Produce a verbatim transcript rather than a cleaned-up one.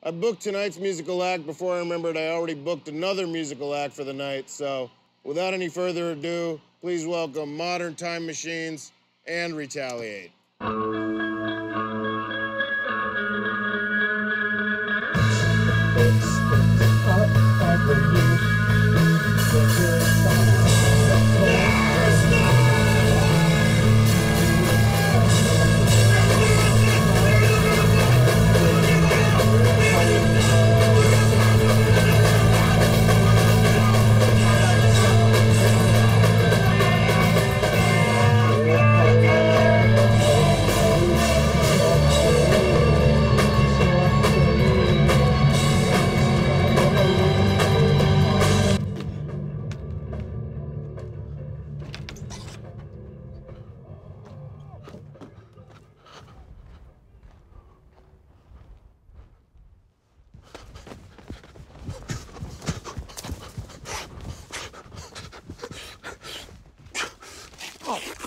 I booked tonight's musical act before I remembered I already booked another musical act for the night, so without any further ado, please welcome Modern Time Machines and Retaliate. Oh.